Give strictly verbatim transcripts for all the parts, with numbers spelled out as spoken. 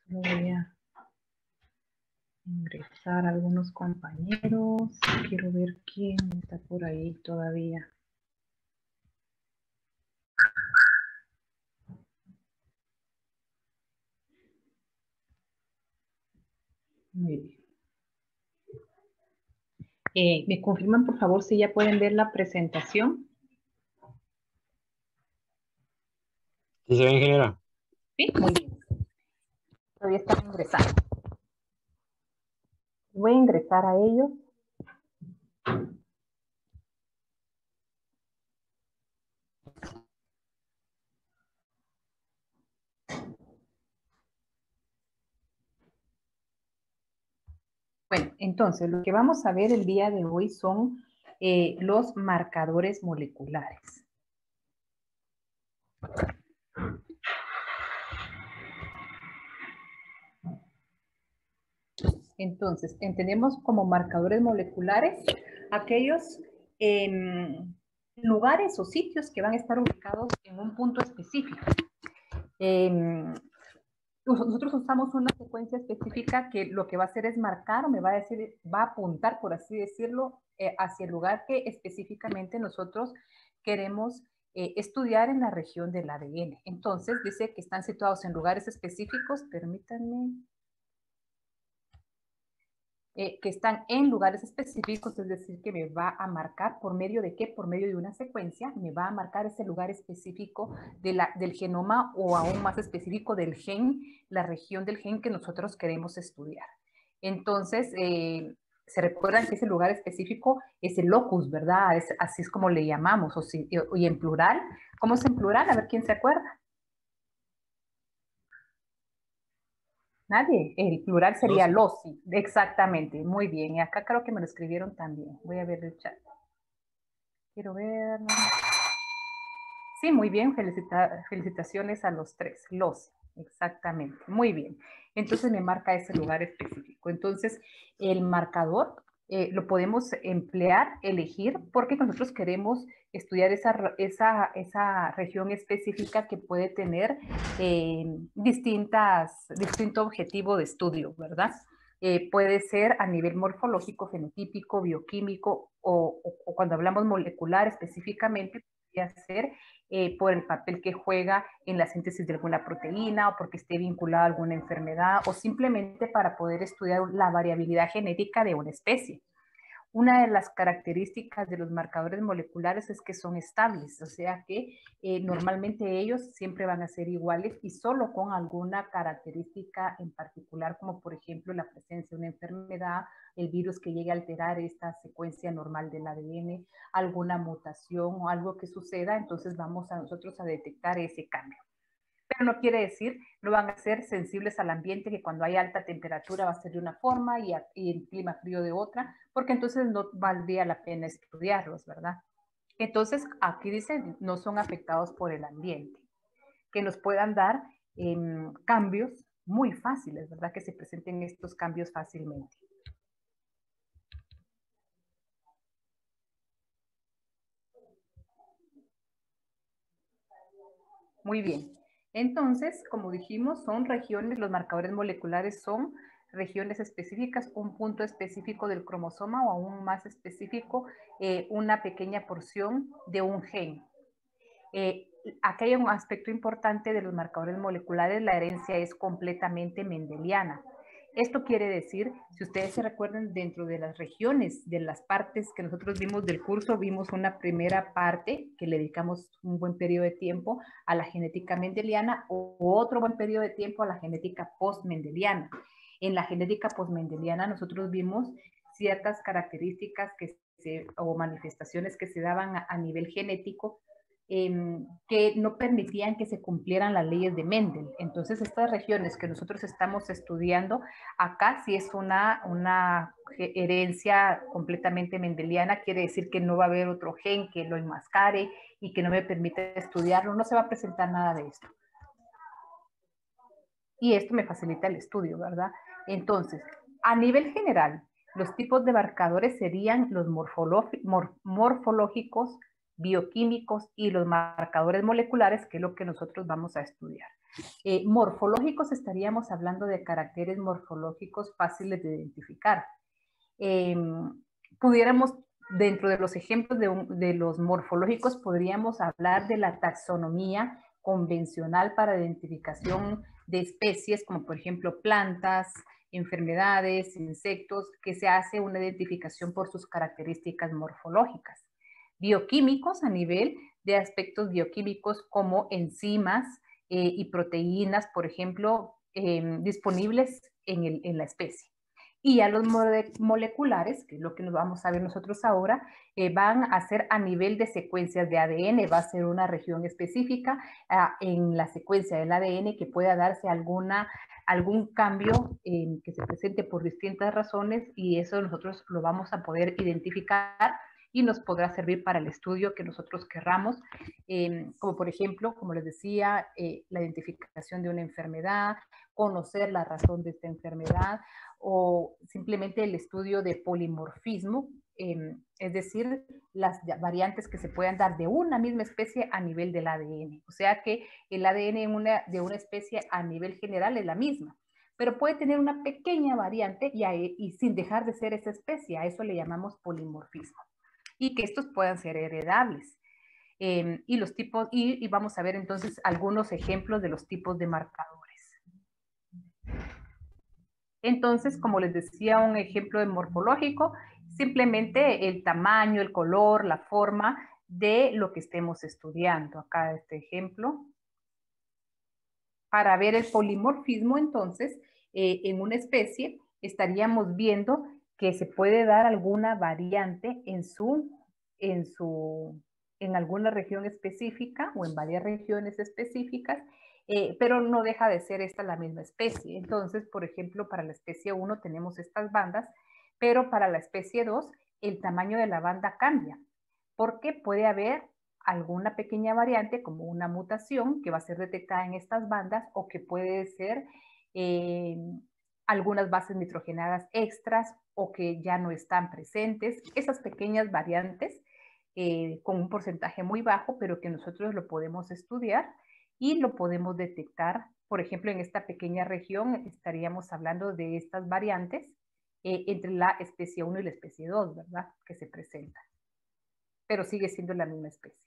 Voy a ingresar a algunos compañeros. Quiero ver quién está por ahí todavía. Muy bien. Eh, ¿Me confirman, por favor, si ya pueden ver la presentación? ¿Sí se ve, ingeniera? Sí, muy bien. Todavía están ingresando. Voy a ingresar a ellos. Bueno, entonces lo que vamos a ver el día de hoy son eh, los marcadores moleculares. Entonces, entendemos como marcadores moleculares aquellos eh, lugares o sitios que van a estar ubicados en un punto específico. Eh, nosotros usamos una secuencia específica que lo que va a hacer es marcar o me va a decir, va a apuntar, por así decirlo, eh, hacia el lugar que específicamente nosotros queremos eh, estudiar en la región del A D N. Entonces, dice que están situados en lugares específicos, permítanme, eh, que están en lugares específicos, es decir, que me va a marcar por medio de qué, por medio de una secuencia, me va a marcar ese lugar específico de la, del genoma o aún más específico del gen, la región del gen que nosotros queremos estudiar. Entonces, eh, se recuerdan que ese lugar específico es el locus, ¿verdad? Es, así es como le llamamos, o si, y en plural. ¿Cómo es en plural? A ver quién se acuerda. Nadie. El plural sería loci. Exactamente. Muy bien. Y acá creo que me lo escribieron también. Voy a ver el chat. Quiero ver. Sí, muy bien. Felicita, felicitaciones a los tres. Loci. Exactamente. Muy bien. Entonces me marca ese lugar específico. Entonces, el marcador eh, lo podemos emplear, elegir, porque nosotros queremos estudiar esa, esa, esa región específica que puede tener eh, distintas, distinto objetivo de estudio, ¿verdad? Eh, puede ser a nivel morfológico, fenotípico, bioquímico o, o, o cuando hablamos molecular específicamente, podría ser eh, por el papel que juega en la síntesis de alguna proteína o porque esté vinculada a alguna enfermedad o simplemente para poder estudiar la variabilidad genética de una especie. Una de las características de los marcadores moleculares es que son estables, o sea que eh, normalmente ellos siempre van a ser iguales y solo con alguna característica en particular, como por ejemplo la presencia de una enfermedad, el virus que llegue a alterar esta secuencia normal del A D N, alguna mutación o algo que suceda, entonces vamos a nosotros a detectar ese cambio. Pero no quiere decir, no van a ser sensibles al ambiente, que cuando hay alta temperatura va a ser de una forma y, a, y en clima frío de otra, porque entonces no valdría la pena estudiarlos, ¿verdad? Entonces, aquí dice, no son afectados por el ambiente, que nos puedan dar eh, cambios muy fáciles, ¿verdad? Que se presenten estos cambios fácilmente. Muy bien. Entonces, como dijimos, son regiones, los marcadores moleculares son regiones específicas, un punto específico del cromosoma o aún más específico, eh, una pequeña porción de un gen. Eh, aquí hay un aspecto importante de los marcadores moleculares, la herencia es completamente mendeliana. Esto quiere decir, si ustedes se recuerdan, dentro de las regiones, de las partes que nosotros vimos del curso, vimos una primera parte que le dedicamos un buen periodo de tiempo a la genética mendeliana o otro buen periodo de tiempo a la genética post-mendeliana. En la genética post-mendeliana nosotros vimos ciertas características que se, o manifestaciones que se daban a, a nivel genético Eh, que no permitían que se cumplieran las leyes de Mendel. Entonces, estas regiones que nosotros estamos estudiando, acá sí es una, una herencia completamente mendeliana, quiere decir que no va a haber otro gen que lo enmascare y que no me permite estudiarlo, no se va a presentar nada de esto. Y esto me facilita el estudio, ¿verdad? Entonces, a nivel general, los tipos de marcadores serían los morfológicos, bioquímicos y los marcadores moleculares, que es lo que nosotros vamos a estudiar. Eh, morfológicos estaríamos hablando de caracteres morfológicos fáciles de identificar. Eh, pudiéramos, dentro de los ejemplos de, un, de los morfológicos, podríamos hablar de la taxonomía convencional para identificación de especies, como por ejemplo plantas, enfermedades, insectos, que se hace una identificación por sus características morfológicas. Bioquímicos a nivel de aspectos bioquímicos como enzimas eh, y proteínas, por ejemplo, eh, disponibles en, el, en la especie. Y a los mole moleculares, que es lo que nos vamos a ver nosotros ahora, eh, van a ser a nivel de secuencias de A D N, va a ser una región específica uh, en la secuencia del A D N que pueda darse alguna, algún cambio eh, que se presente por distintas razones, y eso nosotros lo vamos a poder identificar y nos podrá servir para el estudio que nosotros querramos, eh, como por ejemplo, como les decía, eh, la identificación de una enfermedad, conocer la razón de esta enfermedad, o simplemente el estudio de polimorfismo, eh, es decir, las variantes que se puedan dar de una misma especie a nivel del A D N. O sea que el A D N una, de una especie a nivel general es la misma, pero puede tener una pequeña variante y, ahí, y sin dejar de ser esa especie. A eso le llamamos polimorfismo. Y que estos puedan ser heredables. Eh, y los tipos, y, y vamos a ver entonces algunos ejemplos de los tipos de marcadores. Entonces, como les decía, un ejemplo de morfológico, simplemente el tamaño, el color, la forma de lo que estemos estudiando. Acá este ejemplo. Para ver el polimorfismo, entonces, eh, en una especie estaríamos viendo que se puede dar alguna variante en su, en su, en alguna región específica o en varias regiones específicas, eh, pero no deja de ser esta la misma especie. Entonces, por ejemplo, para la especie uno tenemos estas bandas, pero para la especie dos el tamaño de la banda cambia, porque puede haber alguna pequeña variante como una mutación que va a ser detectada en estas bandas, o que puede ser eh, algunas bases nitrogenadas extras o que ya no están presentes. Esas pequeñas variantes eh, con un porcentaje muy bajo, pero que nosotros lo podemos estudiar y lo podemos detectar. Por ejemplo, en esta pequeña región estaríamos hablando de estas variantes eh, entre la especie uno y la especie dos, ¿verdad? Que se presentan. Pero sigue siendo la misma especie.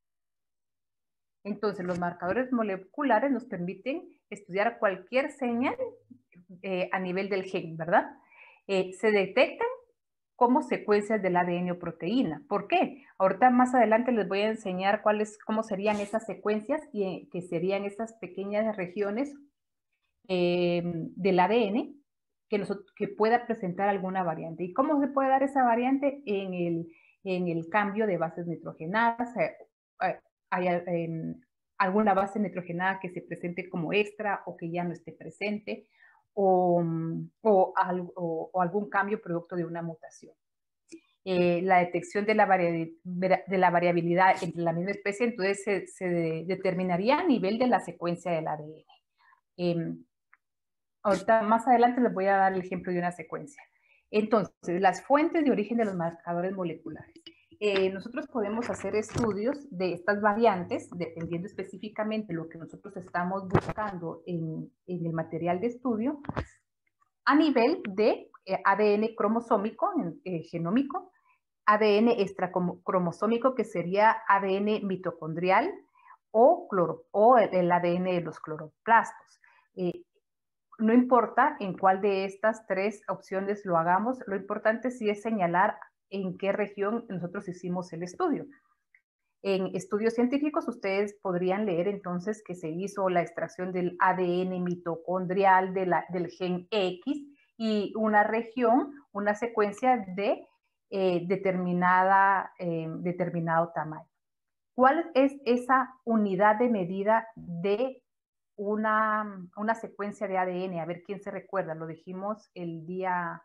Entonces, los marcadores moleculares nos permiten estudiar cualquier señal eh, a nivel del gen, ¿verdad? Eh, se detectan como secuencias del A D N o proteína. ¿Por qué? Ahorita más adelante les voy a enseñar cuáles, cómo serían esas secuencias, y que serían estas pequeñas regiones eh, del A D N que, nosotros, que pueda presentar alguna variante. ¿Y cómo se puede dar esa variante? En el, en el cambio de bases nitrogenadas. Eh, eh, hay eh, alguna base nitrogenada que se presente como extra o que ya no esté presente, o, o, o, o algún cambio producto de una mutación. Eh, la detección de la, de la variabilidad entre la misma especie, entonces se, se determinaría a nivel de la secuencia del A D N. Eh, ahorita más adelante les voy a dar el ejemplo de una secuencia. Entonces, las fuentes de origen de los marcadores moleculares. Eh, nosotros podemos hacer estudios de estas variantes, dependiendo específicamente de lo que nosotros estamos buscando en, en el material de estudio, a nivel de eh, A D N cromosómico, eh, genómico, A D N extracromosómico, que sería A D N mitocondrial, o, cloro, o el A D N de los cloroplastos. Eh, no importa en cuál de estas tres opciones lo hagamos, lo importante sí es señalar en qué región nosotros hicimos el estudio. En estudios científicos ustedes podrían leer entonces que se hizo la extracción del A D N mitocondrial de la, del gen X, y una región, una secuencia de eh, determinada, eh, determinado tamaño. ¿Cuál es esa unidad de medida de una, una secuencia de A D N? A ver quién se recuerda, lo dijimos el día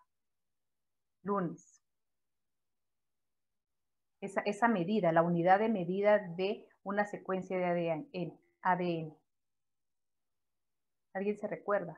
lunes. Esa, esa medida, la unidad de medida de una secuencia de A D N. A D N. ¿Alguien se recuerda?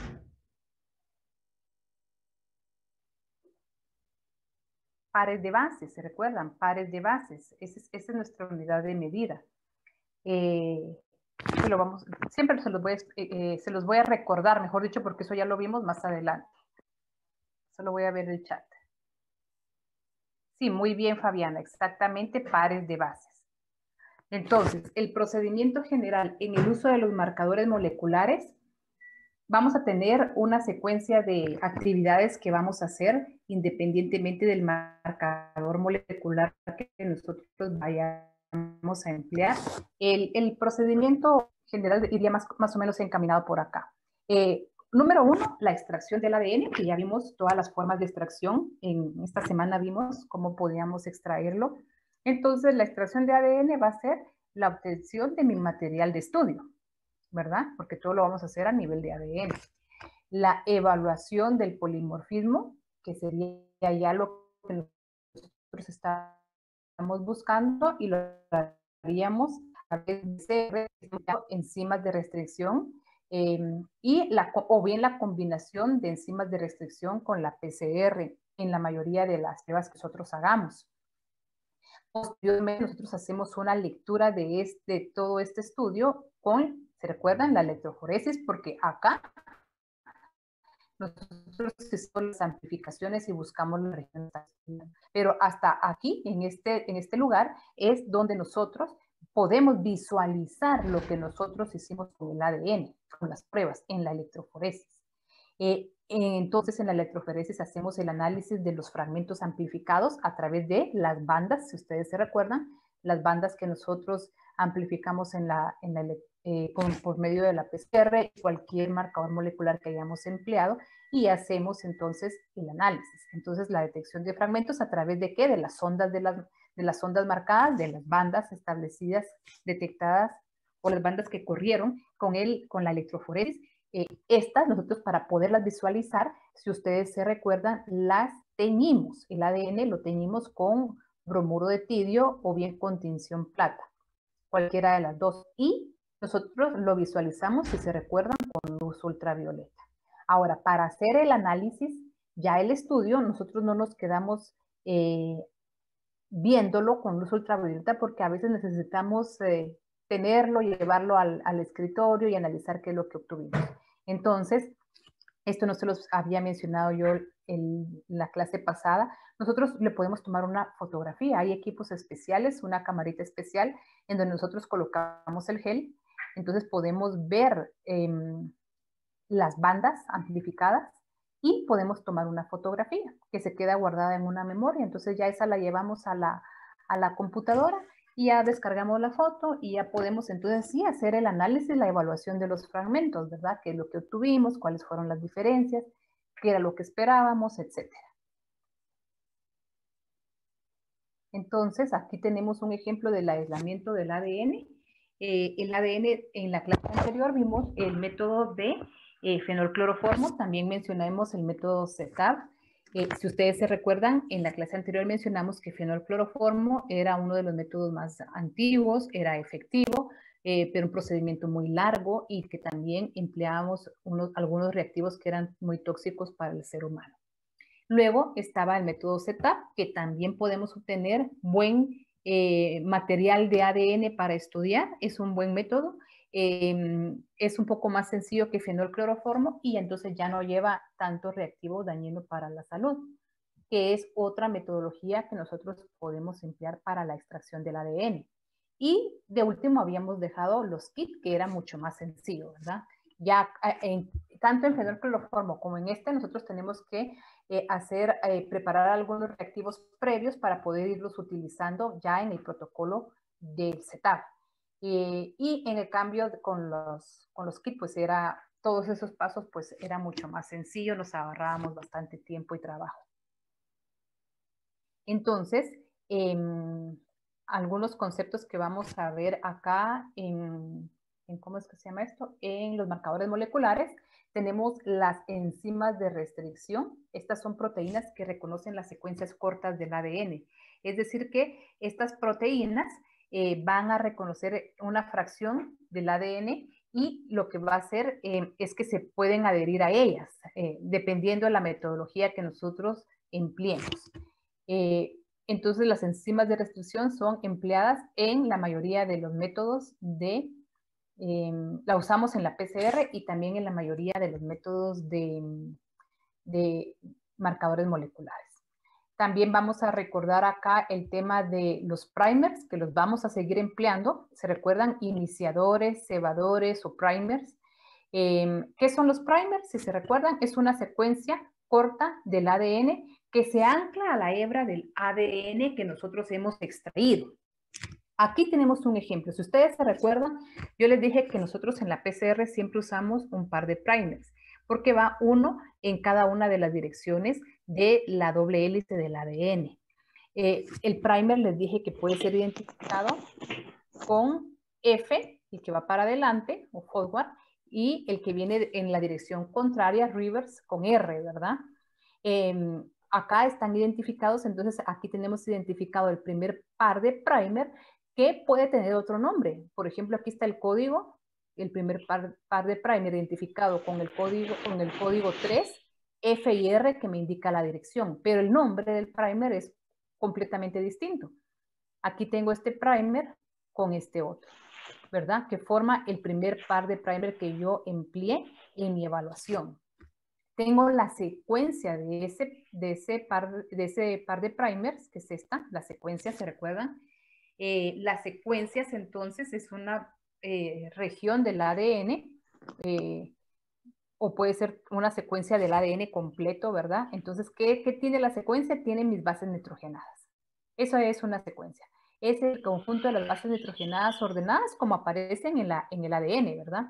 Pares de bases, ¿se recuerdan? Pares de bases. Esa es, esa es nuestra unidad de medida. Eh, Se lo vamos, siempre se los, voy a, eh, se los voy a recordar, mejor dicho, porque eso ya lo vimos más adelante. Solo voy a ver el chat. Sí, muy bien, Fabiana, exactamente, pares de bases. Entonces, el procedimiento general en el uso de los marcadores moleculares, vamos a tener una secuencia de actividades que vamos a hacer independientemente del marcador molecular que nosotros vayamos a emplear. El, el procedimiento general iría más, más o menos encaminado por acá. Eh, número uno, la extracción del A D N, que ya vimos todas las formas de extracción. En esta semana vimos cómo podíamos extraerlo. Entonces, la extracción de A D N va a ser la obtención de mi material de estudio, ¿verdad? Porque todo lo vamos a hacer a nivel de A D N. La evaluación del polimorfismo, que sería ya lo que nosotros estamos buscando, y lo haríamos a través de enzimas de restricción, eh, y la, o bien la combinación de enzimas de restricción con la P C R en la mayoría de las pruebas que nosotros hagamos. Posteriormente nosotros hacemos una lectura de, este, de todo este estudio con, ¿se recuerdan? La electroforesis, porque acá nosotros hacemos las amplificaciones y buscamos la región. Pero hasta aquí, en este, en este lugar, es donde nosotros podemos visualizar lo que nosotros hicimos con el A D N, con las pruebas en la electroforesis. Eh, entonces, en la electroforesis hacemos el análisis de los fragmentos amplificados a través de las bandas, si ustedes se recuerdan, las bandas que nosotros amplificamos en la, en la, eh, con, por medio de la P C R, cualquier marcador molecular que hayamos empleado, y hacemos entonces el análisis. Entonces, la detección de fragmentos a través de qué? De las ondas, de las, de las ondas marcadas, de las bandas establecidas, detectadas, o las bandas que corrieron con, el, con la electroforesis. Eh, estas, nosotros para poderlas visualizar, si ustedes se recuerdan, las teñimos. El A D N lo teñimos con bromuro de tidio o bien con tinción plata, cualquiera de las dos. Y nosotros lo visualizamos, si se recuerdan, con luz ultravioleta. Ahora, para hacer el análisis, ya el estudio, nosotros no nos quedamos eh, viéndolo con luz ultravioleta porque a veces necesitamos eh, tenerlo, llevarlo al, al escritorio y analizar qué es lo que obtuvimos. Entonces, esto no se los había mencionado yo en la clase pasada, nosotros le podemos tomar una fotografía. Hay equipos especiales, una camarita especial en donde nosotros colocamos el gel, entonces podemos ver eh, las bandas amplificadas y podemos tomar una fotografía que se queda guardada en una memoria. Entonces ya esa la llevamos a la, a la computadora y ya descargamos la foto y ya podemos entonces sí hacer el análisis, la evaluación de los fragmentos, ¿verdad? ¿Qué es lo que obtuvimos? ¿Cuáles fueron las diferencias? ¿Qué era lo que esperábamos? Etcétera. Entonces aquí tenemos un ejemplo del aislamiento del A D N. Eh, el A D N en la clase anterior vimos el método de eh, fenolcloroformo, también mencionamos el método Z A B. Eh, si ustedes se recuerdan, en la clase anterior mencionamos que fenolcloroformo era uno de los métodos más antiguos, era efectivo, eh, pero un procedimiento muy largo y que también empleábamos unos, algunos reactivos que eran muy tóxicos para el ser humano. Luego estaba el método Z A B, que también podemos obtener buen eh, material de A D N para estudiar, es un buen método. Eh, es un poco más sencillo que fenolcloroformo y entonces ya no lleva tanto reactivo dañino para la salud, que es otra metodología que nosotros podemos emplear para la extracción del A D N. Y de último habíamos dejado los kits, que era mucho más sencillo, ¿verdad? Ya en, tanto en fenolcloroformo como en este nosotros tenemos que eh, hacer, eh, preparar algunos reactivos previos para poder irlos utilizando ya en el protocolo del Z A B. Eh, y en el cambio con los, con los kits, pues era, todos esos pasos pues era mucho más sencillo, nos ahorrábamos bastante tiempo y trabajo. Entonces, eh, algunos conceptos que vamos a ver acá en, en, ¿cómo es que se llama esto? En los marcadores moleculares, tenemos las enzimas de restricción. Estas son proteínas que reconocen las secuencias cortas del A D N. Es decir que estas proteínas eh, van a reconocer una fracción del A D N y lo que va a hacer eh, es que se pueden adherir a ellas, eh, dependiendo de la metodología que nosotros empleemos. Eh, entonces, las enzimas de restricción son empleadas en la mayoría de los métodos de eh, la usamos en la P C R y también en la mayoría de los métodos de, de marcadores moleculares. También vamos a recordar acá el tema de los primers, que los vamos a seguir empleando. ¿Se recuerdan? Iniciadores, cebadores o primers. Eh, ¿Qué son los primers? Si se recuerdan, es una secuencia corta del A D N que se ancla a la hebra del A D N que nosotros hemos extraído. Aquí tenemos un ejemplo. Si ustedes se recuerdan, yo les dije que nosotros en la P C R siempre usamos un par de primers, porque va uno en cada una de las direcciones de la doble hélice del A D N. Eh, el primer les dije que puede ser identificado con F, el que va para adelante, o forward, y el que viene en la dirección contraria, reverse, con R, ¿verdad? Eh, acá están identificados, entonces aquí tenemos identificado el primer par de primer que puede tener otro nombre. Por ejemplo, aquí está el código, el primer par, par de primer identificado con el código, con el código tres, F y R que me indica la dirección, pero el nombre del primer es completamente distinto. Aquí tengo este primer con este otro, ¿verdad? Que forma el primer par de primer que yo empleé en mi evaluación. Tengo la secuencia de ese, de ese, par, de ese par de primers, que es esta, la secuencia, ¿se recuerdan? Eh, las secuencias, entonces, es una eh, región del A D N, eh, o puede ser una secuencia del A D N completo, ¿verdad? Entonces, ¿qué, ¿qué tiene la secuencia? Tiene mis bases nitrogenadas. Eso es una secuencia. Es el conjunto de las bases nitrogenadas ordenadas como aparecen en, la, en el A D N, ¿verdad?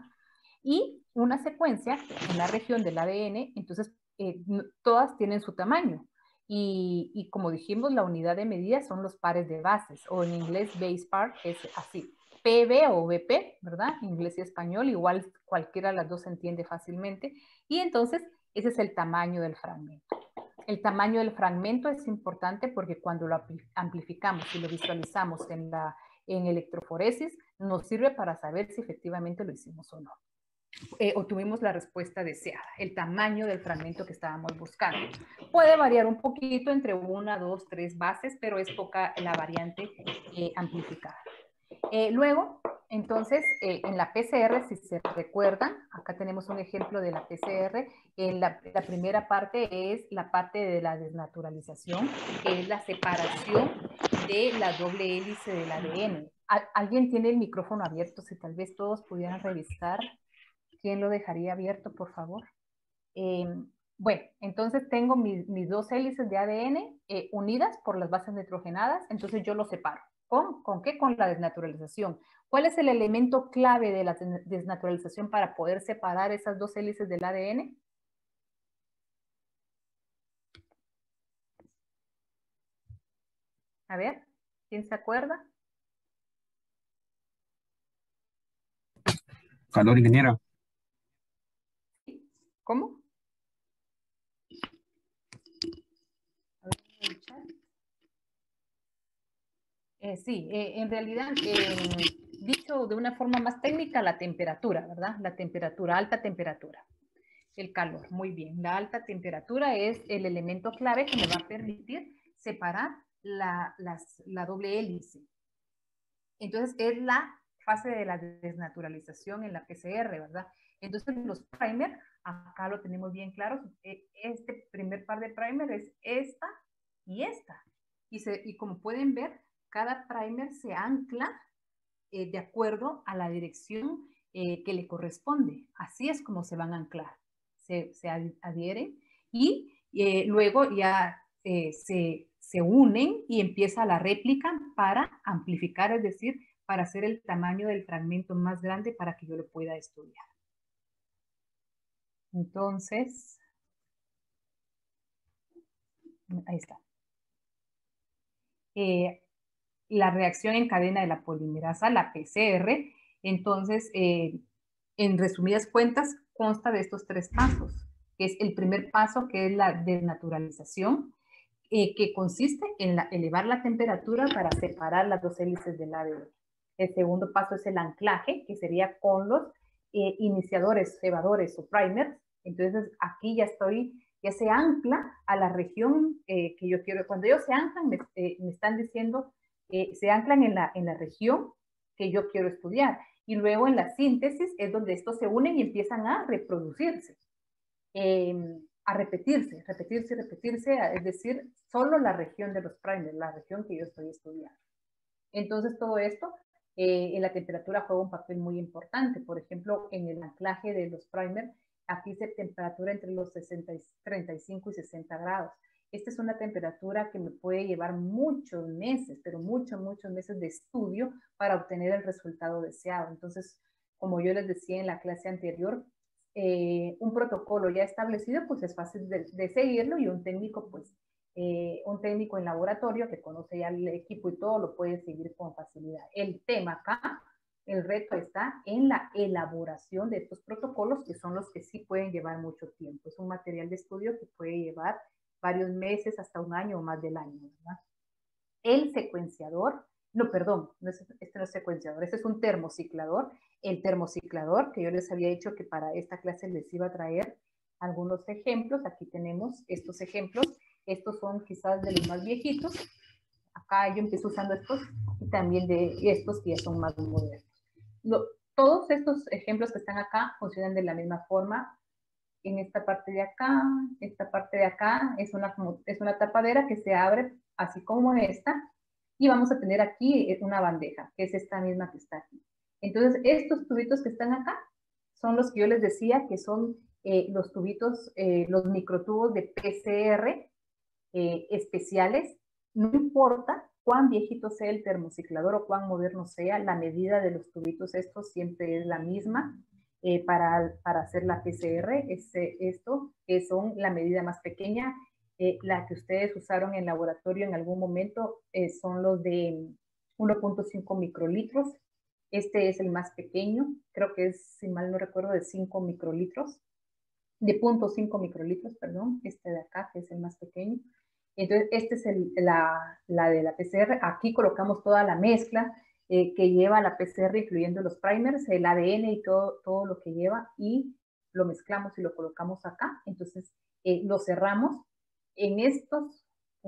Y una secuencia en la región del A D N, entonces eh, todas tienen su tamaño. Y, y como dijimos, la unidad de medida son los pares de bases, o en inglés base pair es así. P B o B P, ¿verdad? Inglés y español, igual cualquiera de las dos se entiende fácilmente. Y entonces ese es el tamaño del fragmento. El tamaño del fragmento es importante porque cuando lo amplificamos y lo visualizamos en la en electroforesis, nos sirve para saber si efectivamente lo hicimos o no. Eh, obtuvimos la respuesta deseada, el tamaño del fragmento que estábamos buscando. Puede variar un poquito entre una, dos, tres bases, pero es poca la variante eh, amplificada. Eh, luego, entonces, eh, en la P C R, si se recuerdan, acá tenemos un ejemplo de la P C R, en la, la primera parte es la parte de la desnaturalización, que es la separación de la doble hélice del A D N. ¿Alguien tiene el micrófono abierto? Si tal vez todos pudieran revisar. ¿Quién lo dejaría abierto, por favor? Eh, bueno, entonces tengo mis, mis dos hélices de A D N eh, unidas por las bases nitrogenadas, entonces yo los separo. ¿Con, ¿Con qué? Con la desnaturalización. ¿Cuál es el elemento clave de la desnaturalización para poder separar esas dos hélices del A D N? A ver, ¿quién se acuerda? Calor, ingeniera. ¿Cómo? A ver, en el chat. Eh, sí, eh, en realidad, eh, dicho de una forma más técnica, la temperatura, ¿verdad? La temperatura, alta temperatura. El calor, muy bien. La alta temperatura es el elemento clave que me va a permitir separar la, las, la doble hélice. Entonces, es la fase de la desnaturalización en la P C R, ¿verdad? Entonces, los primer, acá lo tenemos bien claro. Este primer par de primer es esta y esta. Y, se, y como pueden ver, cada primer se ancla eh, de acuerdo a la dirección eh, que le corresponde. Así es como se van a anclar. Se, se adhieren y eh, luego ya eh, se, se unen y empieza la réplica para amplificar, es decir, para hacer el tamaño del fragmento más grande para que yo lo pueda estudiar. Entonces, ahí está. Eh, la reacción en cadena de la polimerasa, la P C R, entonces, eh, en resumidas cuentas, consta de estos tres pasos, que es el primer paso, que es la desnaturalización, eh, que consiste en la, elevar la temperatura para separar las dos hélices del A D N. El segundo paso es el anclaje, que sería con los eh, iniciadores, cebadores o primers. Entonces, aquí ya estoy, ya se ancla a la región eh, que yo quiero. Cuando ellos se anclan, me, eh, me están diciendo, eh, se anclan en la, en la región que yo quiero estudiar. Y luego en la síntesis es donde estos se unen y empiezan a reproducirse, eh, a repetirse, repetirse, repetirse, es decir, solo la región de los primers, la región que yo estoy estudiando. Entonces todo esto eh, en la temperatura juega un papel muy importante. Por ejemplo, en el anclaje de los primers, aquí se temperatura entre los sesenta, treinta y cinco y sesenta grados. Esta es una temperatura que me puede llevar muchos meses, pero muchos, muchos meses de estudio para obtener el resultado deseado. Entonces, como yo les decía en la clase anterior, eh, un protocolo ya establecido, pues es fácil de, de seguirlo, y un técnico, pues, eh, un técnico en laboratorio que conoce ya el equipo y todo, lo puede seguir con facilidad. El tema acá, el reto está en la elaboración de estos protocolos, que son los que sí pueden llevar mucho tiempo. Es un material de estudio que puede llevar varios meses, hasta un año o más del año, ¿verdad? El secuenciador, no, perdón, no es, este no es secuenciador, este es un termociclador. El termociclador, que yo les había dicho que para esta clase les iba a traer algunos ejemplos. Aquí tenemos estos ejemplos. Estos son quizás de los más viejitos. Acá yo empecé usando estos, y también de estos que ya son más modernos. Lo, todos estos ejemplos que están acá funcionan de la misma forma. En esta parte de acá, esta parte de acá es una, es una tapadera que se abre así como esta, y vamos a tener aquí una bandeja, que es esta misma que está aquí. Entonces, estos tubitos que están acá son los que yo les decía que son eh, los tubitos, eh, los microtubos de P C R eh, especiales. No importa cuán viejito sea el termociclador o cuán moderno sea, la medida de los tubitos estos siempre es la misma. Eh, para, para hacer la P C R, es, esto, que son la medida más pequeña. Eh, la que ustedes usaron en laboratorio en algún momento eh, son los de uno punto cinco microlitros. Este es el más pequeño, creo que es, si mal no recuerdo, de cinco microlitros, de cero punto cinco microlitros, perdón, este de acá, que es el más pequeño. Entonces, esta es el, la, la de la P C R. Aquí colocamos toda la mezcla eh, que lleva la P C R, incluyendo los primers, el A D N y todo, todo lo que lleva, y lo mezclamos y lo colocamos acá. Entonces, eh, lo cerramos en estos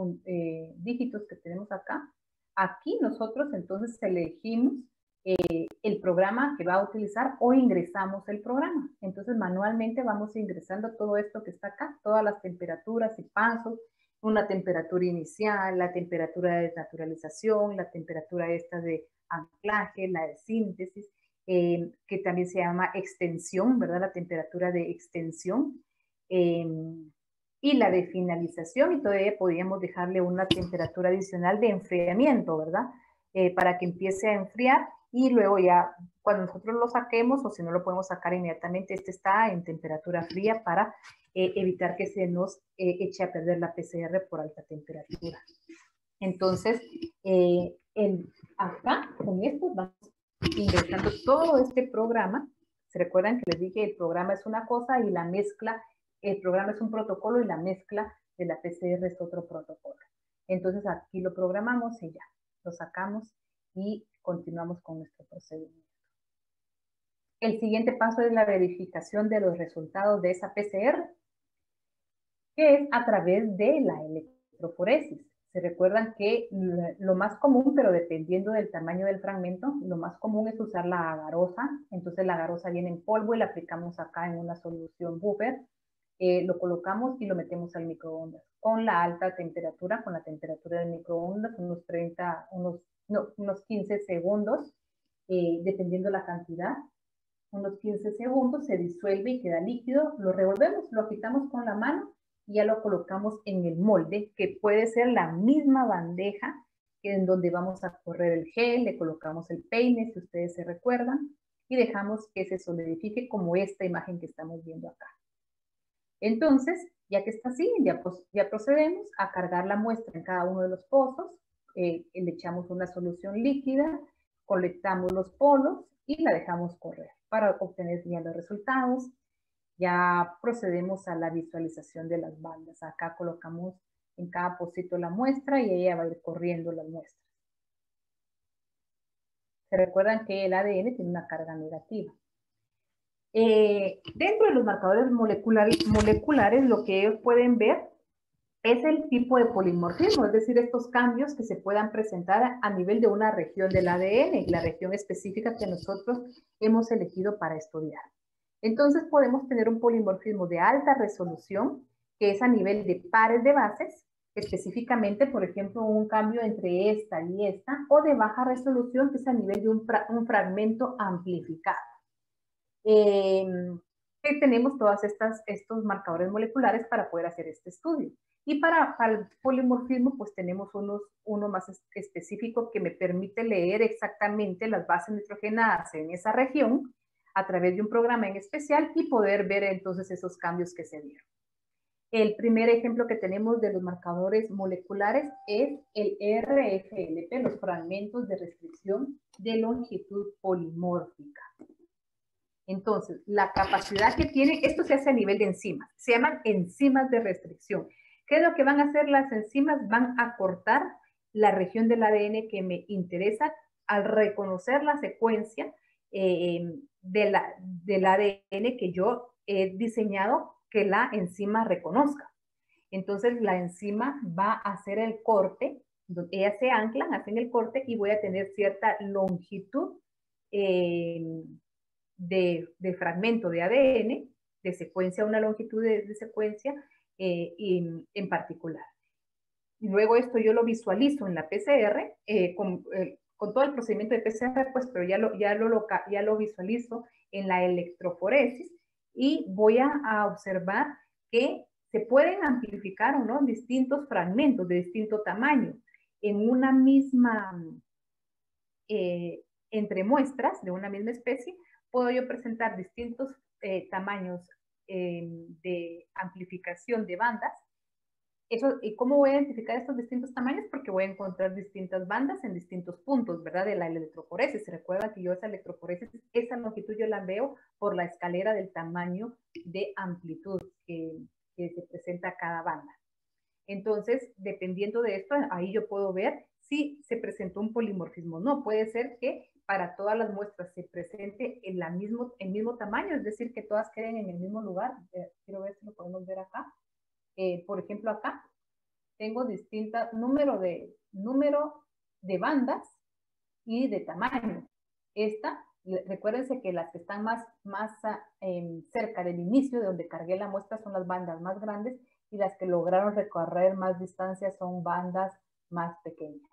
eh, dígitos que tenemos acá. Aquí nosotros entonces elegimos eh, el programa que va a utilizar, o ingresamos el programa. Entonces, manualmente vamos ingresando todo esto que está acá, todas las temperaturas y pasos, una temperatura inicial, la temperatura de desnaturalización, la temperatura esta de anclaje, la de síntesis, eh, que también se llama extensión, ¿verdad? La temperatura de extensión, eh, y la de finalización, y todavía podríamos dejarle una temperatura adicional de enfriamiento, ¿verdad? Eh, para que empiece a enfriar, y luego ya cuando nosotros lo saquemos, o si no lo podemos sacar inmediatamente, este está en temperatura fría para Eh, evitar que se nos eh, eche a perder la P C R por alta temperatura. Entonces, eh, el, acá con esto vamos ingresando todo este programa. ¿Se recuerdan que les dije el programa es una cosa y la mezcla, el programa es un protocolo y la mezcla de la P C R es otro protocolo? Entonces aquí lo programamos y ya, lo sacamos y continuamos con nuestro procedimiento. El siguiente paso es la verificación de los resultados de esa P C R, que es a través de la electroforesis. Se recuerdan que lo más común, pero dependiendo del tamaño del fragmento, lo más común es usar la agarosa. Entonces la agarosa viene en polvo y la aplicamos acá en una solución buffer. Eh, lo colocamos y lo metemos al microondas con la alta temperatura, con la temperatura del microondas, unos treinta, unos, no, unos quince segundos, eh, dependiendo la cantidad. Unos quince segundos, se disuelve y queda líquido. Lo revolvemos, lo quitamos con la mano y ya lo colocamos en el molde, que puede ser la misma bandeja en donde vamos a correr el gel. Le colocamos el peine, si ustedes se recuerdan, y dejamos que se solidifique como esta imagen que estamos viendo acá. Entonces, ya que está así, ya, ya procedemos a cargar la muestra en cada uno de los pozos. Eh, le echamos una solución líquida, colectamos los polos y la dejamos correr para obtener bien los resultados. Ya procedemos a la visualización de las bandas. Acá colocamos en cada pocito la muestra y ella va a ir corriendo las muestras. Se recuerdan que el A D N tiene una carga negativa. Eh, dentro de los marcadores moleculares, moleculares, lo que ellos pueden ver es el tipo de polimorfismo, es decir, estos cambios que se puedan presentar a nivel de una región del A D N, la región específica que nosotros hemos elegido para estudiar. Entonces podemos tener un polimorfismo de alta resolución, que es a nivel de pares de bases, específicamente, por ejemplo, un cambio entre esta y esta, o de baja resolución, que es a nivel de un, fra un fragmento amplificado. Eh, que tenemos todos estos marcadores moleculares para poder hacer este estudio. Y para, para el polimorfismo, pues tenemos unos, uno más específico que me permite leer exactamente las bases nitrogenadas en esa región a través de un programa en especial y poder ver entonces esos cambios que se dieron. El primer ejemplo que tenemos de los marcadores moleculares es el R F L P, los fragmentos de restricción de longitud polimórfica. Entonces, la capacidad que tienen, esto se hace a nivel de enzimas, se llaman enzimas de restricción. ¿Qué es lo que van a hacer las enzimas? Van a cortar la región del A D N que me interesa al reconocer la secuencia eh, de la, del A D N que yo he diseñado que la enzima reconozca. Entonces, la enzima va a hacer el corte, ellas se anclan, hacen el corte y voy a tener cierta longitud eh, De, de fragmento de A D N, de secuencia, una longitud de, de secuencia eh, en, en particular. Y luego esto yo lo visualizo en la P C R, eh, con, eh, con todo el procedimiento de P C R, pues, pero ya lo, ya, lo, ya lo visualizo en la electroforesis y voy a, a observar que se pueden amplificar o no distintos fragmentos de distinto tamaño en una misma, eh, entre muestras de una misma especie. Puedo yo presentar distintos eh, tamaños eh, de amplificación de bandas. Eso, ¿y cómo voy a identificar estos distintos tamaños? Porque voy a encontrar distintas bandas en distintos puntos, ¿verdad? De la electroforesis. Se recuerda que yo esa electroforesis, esa longitud yo la veo por la escalera del tamaño de amplitud que, que se presenta a cada banda. Entonces, dependiendo de esto, ahí yo puedo ver si se presentó un polimorfismo. No, puede ser que para todas las muestras se presente en la mismo, el mismo tamaño, es decir, que todas queden en el mismo lugar. Eh, quiero ver si lo podemos ver acá. Eh, por ejemplo, acá tengo distinta número de, número de bandas y de tamaño. Esta, recuérdense que las que están más, más eh, cerca del inicio, de donde cargué la muestra, son las bandas más grandes, y las que lograron recorrer más distancia son bandas más pequeñas.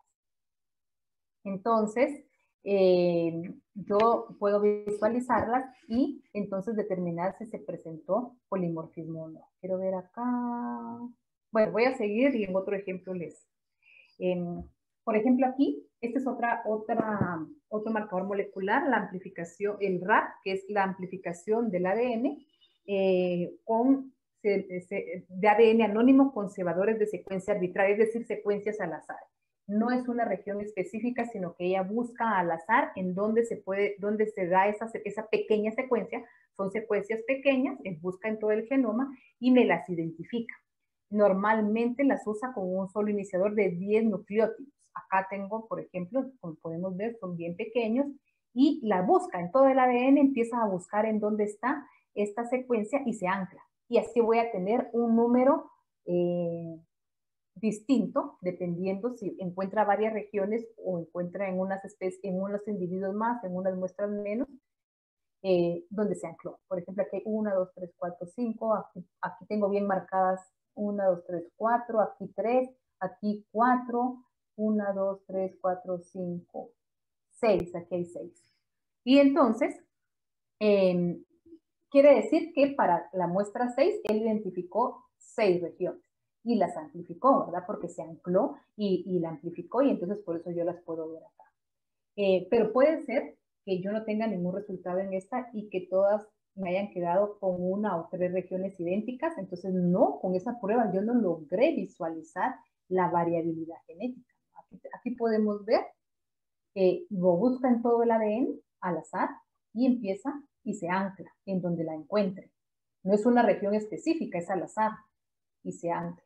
Entonces, eh, yo puedo visualizarlas y entonces determinar si se presentó polimorfismo o no. Quiero ver acá. Bueno, voy a seguir y en otro ejemplo les... Eh, por ejemplo, aquí, este es otra, otra, otro marcador molecular, la amplificación, el R A P, que es la amplificación del A D N eh, con, de A D N anónimo con cebadores de secuencia arbitraria, es decir, secuencias al azar. No es una región específica, sino que ella busca al azar en donde se puede, donde se da esa, esa pequeña secuencia. Son secuencias pequeñas, busca en todo el genoma y me las identifica. Normalmente las usa con un solo iniciador de diez nucleótidos. Acá tengo, por ejemplo, como podemos ver, son bien pequeños, y la busca en todo el A D N, empieza a buscar en dónde está esta secuencia y se ancla. Y así voy a tener un número eh, distinto, dependiendo si encuentra varias regiones o encuentra en unas especies, en unos individuos más, en unas muestras menos, eh, donde se ancló. Por ejemplo, aquí hay uno, dos, tres, cuatro, cinco, aquí, aquí tengo bien marcadas uno, dos, tres, cuatro, aquí tres, aquí cuatro, uno, dos, tres, cuatro, cinco, seis, aquí hay seis. Y entonces, eh, quiere decir que para la muestra seis, él identificó seis regiones y las amplificó, ¿verdad? Porque se ancló y, y la amplificó y entonces por eso yo las puedo ver acá. Eh, pero puede ser que yo no tenga ningún resultado en esta y que todas me hayan quedado con una o tres regiones idénticas, entonces no, con esa prueba yo no logré visualizar la variabilidad genética. Aquí, aquí podemos ver, eh, lo busca en todo el A D N al azar y empieza y se ancla en donde la encuentre. No es una región específica, es al azar y se ancla.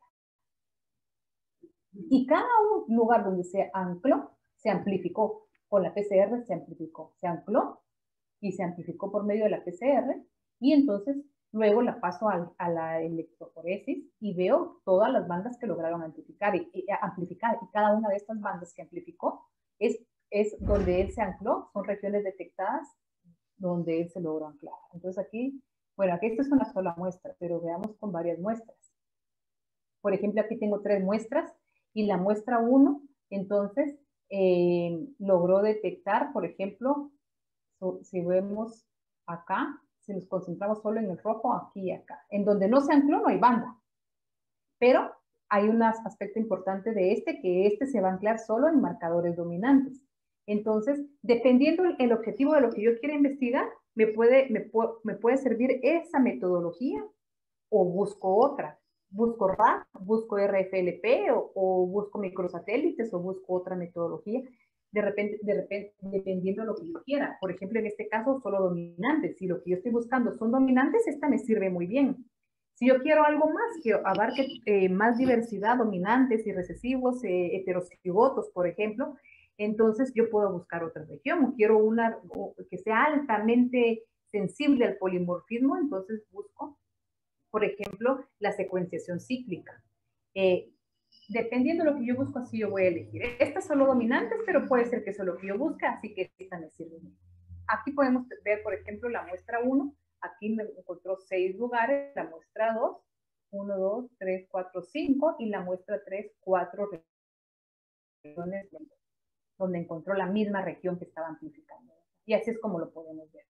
Y cada un lugar donde se ancló, se amplificó. Con la P C R se amplificó, se ancló y se amplificó por medio de la P C R y entonces Luego la paso a, a la electroforesis y veo todas las bandas que lograron amplificar y, y, amplificar. Y cada una de estas bandas que amplificó es, es donde él se ancló, son regiones detectadas donde él se logró anclar. Entonces aquí, bueno, aquí esto es una sola muestra, pero veamos con varias muestras. Por ejemplo, aquí tengo tres muestras y la muestra uno, entonces, eh, logró detectar, por ejemplo, si vemos acá, si nos concentramos solo en el rojo, aquí y acá. En donde no se ancló no hay banda, pero hay un aspecto importante de este, que este se va a anclar solo en marcadores dominantes. Entonces, dependiendo el objetivo de lo que yo quiera investigar, me puede, me, me puede servir esa metodología o busco otra. Busco R A P, busco R F L P o, o busco microsatélites o busco otra metodología. De repente, de repente, dependiendo de lo que yo quiera. Por ejemplo, en este caso, solo dominantes. Si lo que yo estoy buscando son dominantes, esta me sirve muy bien. Si yo quiero algo más, que abarque eh, más diversidad, dominantes y recesivos, eh, heterocigotos, por ejemplo, entonces yo puedo buscar otra región. Quiero una que sea altamente sensible al polimorfismo, entonces busco, por ejemplo, la secuenciación cíclica. Eh, dependiendo de lo que yo busco, así yo voy a elegir. Estas son los dominantes, pero puede ser que eso es lo que yo busque, así que esta me sirve. Aquí podemos ver, por ejemplo, la muestra uno. Aquí me encontró seis lugares, la muestra dos, uno, dos, tres, cuatro, cinco, y la muestra tres, cuatro regiones donde encontró la misma región que estaba amplificando. Y así es como lo podemos ver.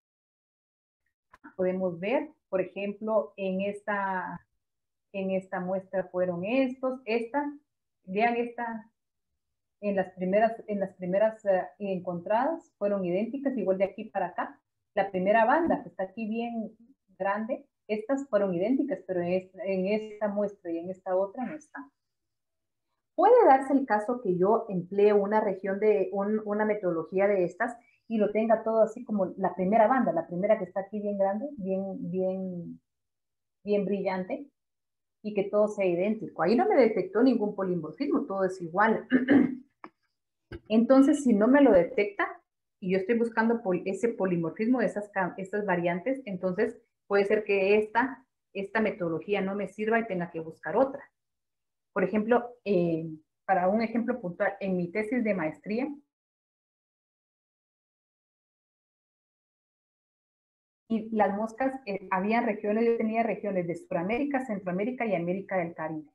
Podemos ver, por ejemplo, en esta, en esta muestra fueron estos, esta, vean esta, en las primeras, en las primeras uh, encontradas fueron idénticas, igual de aquí para acá. La primera banda, que está aquí bien grande, estas fueron idénticas, pero en esta, en esta muestra y en esta otra no están. Puede darse el caso que yo emplee una región de un, una metodología de estas y lo tenga todo así como la primera banda, la primera que está aquí bien grande, bien, bien, bien brillante, y que todo sea idéntico. Ahí no me detectó ningún polimorfismo, todo es igual. Entonces, si no me lo detecta y yo estoy buscando pol ese polimorfismo de esas, estas variantes, entonces puede ser que esta, esta metodología no me sirva y tenga que buscar otra. Por ejemplo, eh, para un ejemplo puntual, en mi tesis de maestría, y las moscas, eh, había regiones, yo tenía regiones de Sudamérica, Centroamérica y América del Caribe.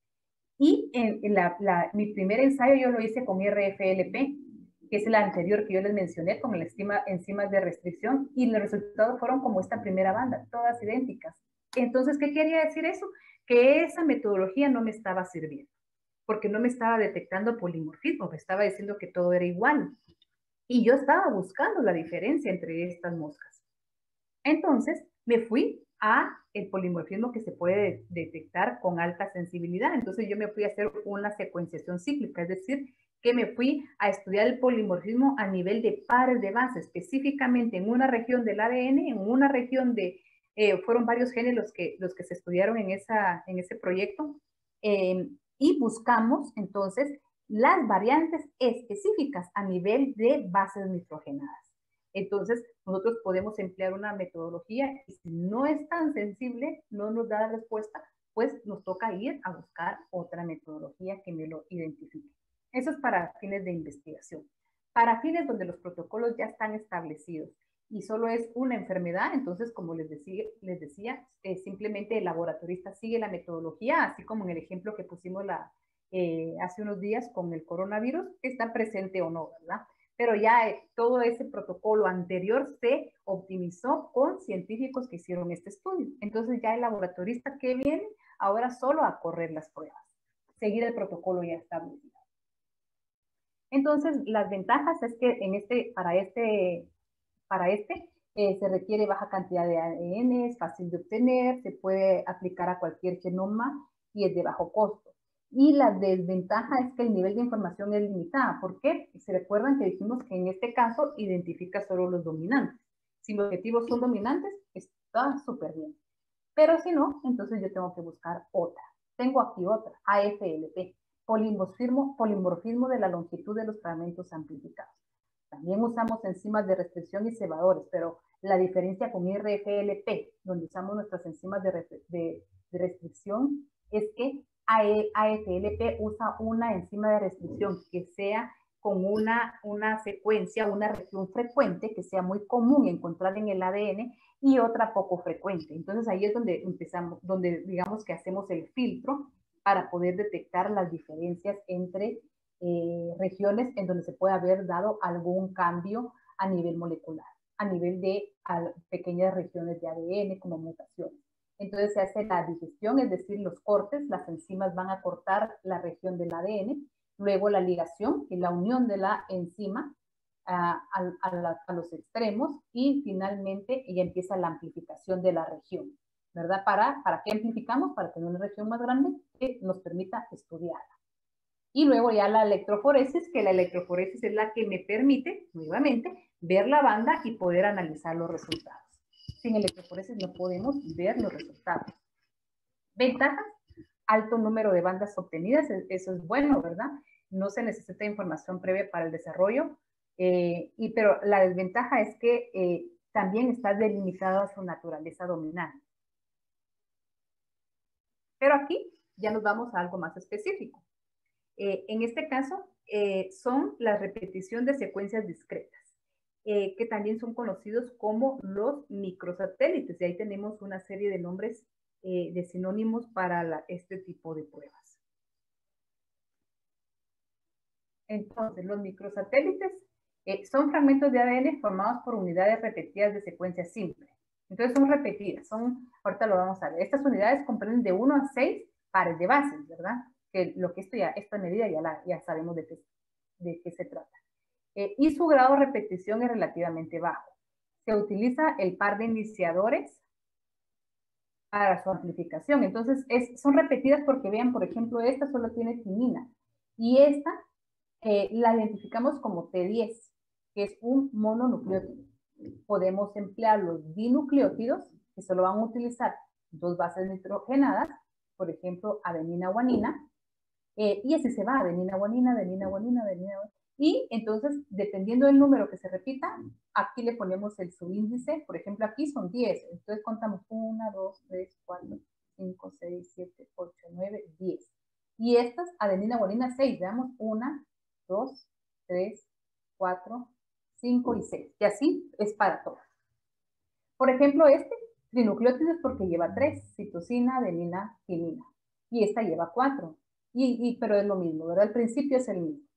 Y en, en la, la, mi primer ensayo yo lo hice con R F L P, que es el anterior que yo les mencioné, con el estima, enzimas de restricción, y los resultados fueron como esta primera banda, todas idénticas. Entonces, ¿qué quería decir eso? Que esa metodología no me estaba sirviendo, porque no me estaba detectando polimorfismo, me estaba diciendo que todo era igual. Y yo estaba buscando la diferencia entre estas moscas. Entonces, me fui a el polimorfismo que se puede detectar con alta sensibilidad. Entonces, yo me fui a hacer una secuenciación cíclica, es decir, que me fui a estudiar el polimorfismo a nivel de pares de base, específicamente en una región del A D N, en una región de, eh, fueron varios genes los que, los que se estudiaron en, esa, en ese proyecto, eh, y buscamos entonces las variantes específicas a nivel de bases nitrogenadas. Entonces, nosotros podemos emplear una metodología y si no es tan sensible, no nos da la respuesta, pues nos toca ir a buscar otra metodología que me lo identifique. Eso es para fines de investigación. Para fines donde los protocolos ya están establecidos y solo es una enfermedad, entonces, como les decía, les decía eh, simplemente el laboratorista sigue la metodología, así como en el ejemplo que pusimos la, eh, hace unos días con el coronavirus, está presente o no, ¿verdad? Pero ya eh, todo ese protocolo anterior se optimizó con científicos que hicieron este estudio. Entonces ya el laboratorista que viene ahora solo a correr las pruebas, seguir el protocolo ya establecido. Entonces las ventajas es que en este, para este, para este eh, se requiere baja cantidad de A D N, es fácil de obtener, se puede aplicar a cualquier genoma y es de bajo costo. Y la desventaja es que el nivel de información es limitada. ¿Por qué? Se recuerdan que dijimos que en este caso identifica solo los dominantes. Si los objetivos son dominantes, está súper bien. Pero si no, entonces yo tengo que buscar otra. Tengo aquí otra, A F L P, polimorfismo, polimorfismo de la longitud de los fragmentos amplificados. También usamos enzimas de restricción y cebadores, pero La diferencia con R F L P, donde usamos nuestras enzimas de, de, de restricción, es que A F L P usa una enzima de restricción que sea con una, una secuencia, una región frecuente que sea muy común encontrar en el A D N y otra poco frecuente. Entonces ahí es donde empezamos, donde digamos que hacemos el filtro para poder detectar las diferencias entre eh, regiones en donde se puede haber dado algún cambio a nivel molecular, a nivel de a pequeñas regiones de A D N como mutaciones. Entonces se hace la digestión, es decir, los cortes, las enzimas van a cortar la región del A D N, luego la ligación, que es la unión de la enzima a, a, la, a los extremos, y finalmente ya empieza la amplificación de la región, ¿verdad? ¿Para, para qué amplificamos? Para tener una región más grande que nos permita estudiarla. Y luego ya la electroforesis, que la electroforesis es la que me permite, nuevamente, ver la banda y poder analizar los resultados. Sin electroforesis no podemos ver los resultados. Ventajas: alto número de bandas obtenidas, eso es bueno, ¿verdad? No se necesita información previa para el desarrollo, eh, y, pero la desventaja es que eh, también está delimitada su naturaleza dominante. Pero aquí ya nos vamos a algo más específico. Eh, en este caso, eh, son la repetición de secuencias discretas, eh, que también son conocidos como los microsatélites, y ahí tenemos una serie de nombres eh, de sinónimos para la, este tipo de pruebas. Entonces, los microsatélites eh, son fragmentos de A D N formados por unidades repetidas de secuencia simple. Entonces, son repetidas, son, ahorita lo vamos a ver. Estas unidades comprenden de uno a seis pares de bases, ¿verdad? Que lo que esto ya, esta medida ya, la, ya sabemos de qué, de qué se trata. Eh, y su grado de repetición es relativamente bajo. Se utiliza el par de iniciadores para su amplificación. Entonces, es, son repetidas porque vean, por ejemplo, esta solo tiene timina y esta eh, la identificamos como T diez, que es un mononucleótido. Podemos emplear los dinucleótidos, que solo van a utilizar dos bases nitrogenadas, por ejemplo, adenina, guanina, eh, y así se va, adenina, guanina, adenina, guanina, adenina, guanina. Y entonces, dependiendo del número que se repita, aquí le ponemos el subíndice. Por ejemplo, aquí son diez. Entonces contamos uno, dos, tres, cuatro, cinco, seis, siete, ocho, nueve, diez. Y estas, adenina, guanina, seis. Veamos, uno, dos, tres, cuatro, cinco y seis. Y así es para todas. Por ejemplo, este, trinucleótidos, porque lleva tres, citosina, adenina, timina. Y esta lleva cuatro. Y, y, pero es lo mismo, ¿verdad? El principio es el mismo.